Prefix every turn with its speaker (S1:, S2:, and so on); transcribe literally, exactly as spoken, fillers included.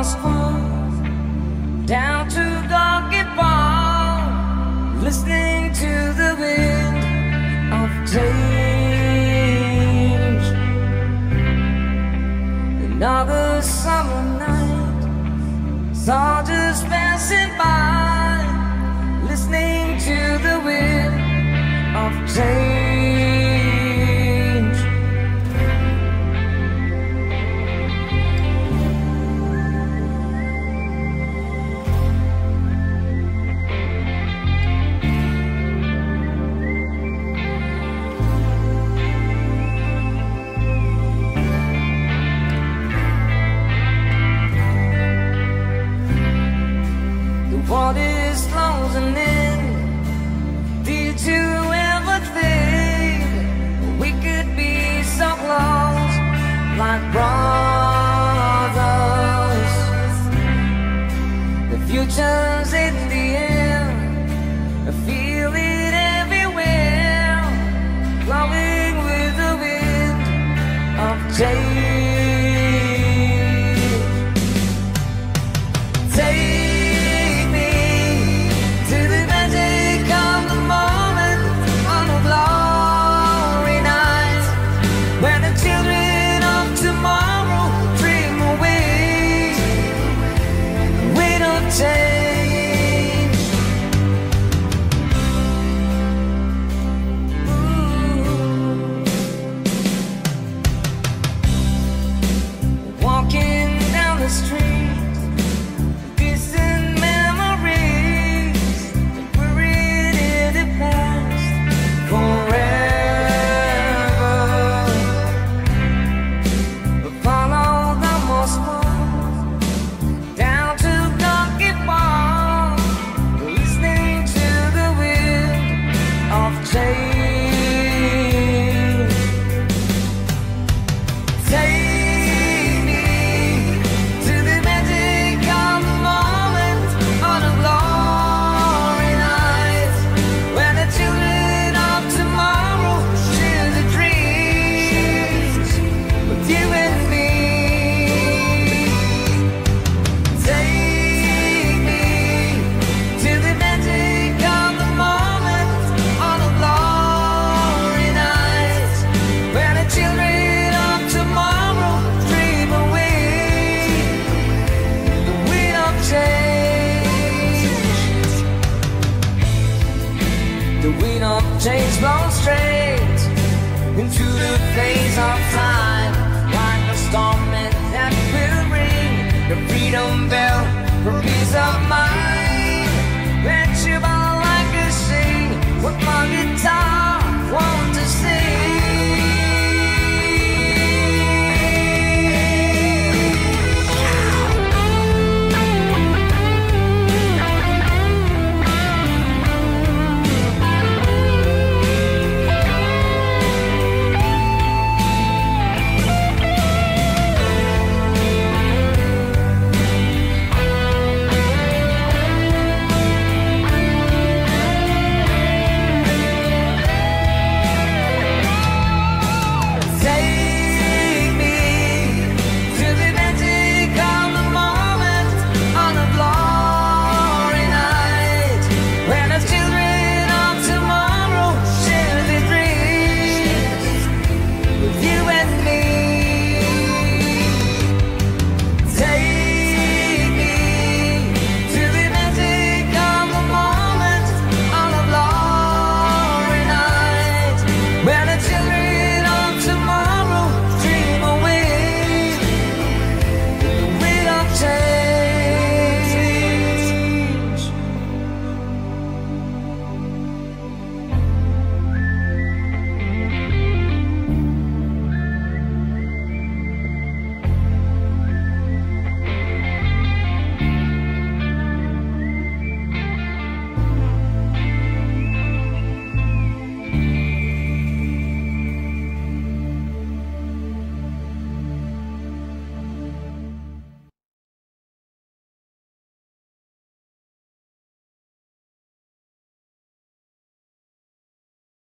S1: almost home, down to Doggy Bar, listening to the wind of change. Another summer night, saw just passing by, listening to the wind of change. What is closing in? Did you ever think we could be so close, like brothers? The future's in the air, I feel it everywhere, blowing with the wind of change. Take change. Ooh. Walking down the street, distant memories, buried in the past forever. Follow the most down to change. Take me to the magic of the moment on a glory night, when the children of tomorrow share the dreams with you and me. Take me to the magic of the moment on a glory night, when the children of tomorrow dream away the wind of change. The wind of change blows straight into the face of time, like a storm that will ring the freedom bell for peace of mind.